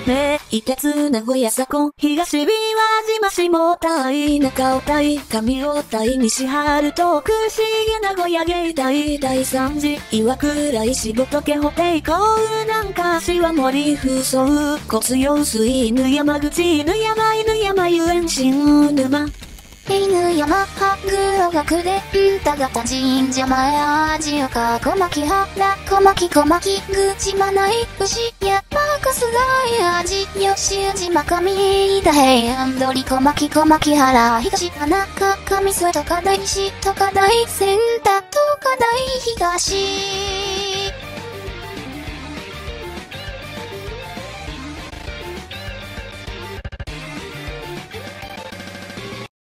名鉄名古屋左近、東琵琶島下隊、中尾隊、上尾隊、西春東区、重名古屋芸大、第三次、岩倉石仏ホテイ、港南柏森風葬、骨用水、犬山口、犬山遊園新沼。 犬山白老学で田形神社前味岡小牧原小牧口まない牛山春日井味吉島上田平安鳥小牧原東花中上諏訪高台西高台仙田東海大東